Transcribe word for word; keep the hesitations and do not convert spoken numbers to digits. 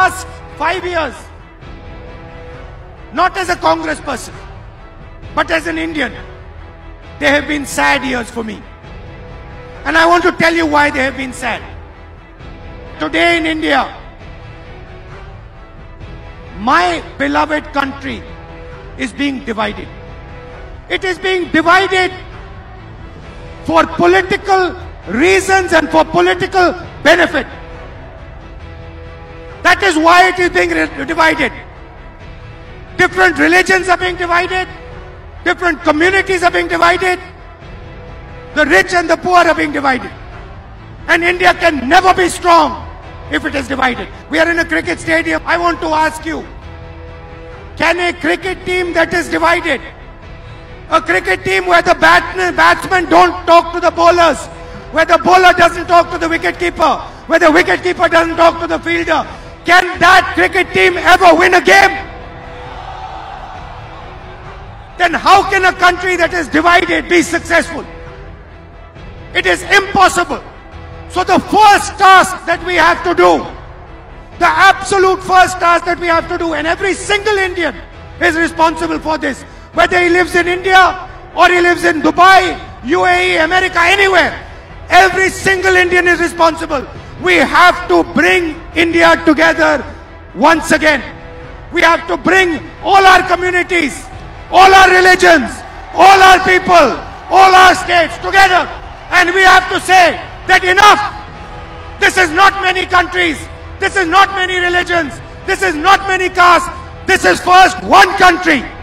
last five years, not as a Congress person, but as an Indian, they have been sad years for me. And I want to tell you why they have been sad. Today in India, my beloved country is being divided. It is being divided for political reasons and for political benefit. That is why it is being divided. Different religions are being divided. Different communities are being divided. The rich and the poor are being divided. And India can never be strong if it is divided. We are in a cricket stadium. I want to ask you, can a cricket team that is divided, a cricket team where the batsmen, batsmen don't talk to the bowlers, where the bowler doesn't talk to the wicketkeeper, where the wicketkeeper doesn't talk to the fielder, can that cricket team ever win a game? Then how can a country that is divided be successful? It is impossible. So the first task that we have to do, the absolute first task that we have to do, and every single Indian is responsible for this, whether he lives in India or he lives in Dubai, U A E, America, anywhere, every single Indian is responsible. We have to bring India together once again. We have to bring all our communities, all our religions, all our people, all our states together. And we have to say that enough. This is not many countries. This is not many religions. This is not many castes. This is first one country.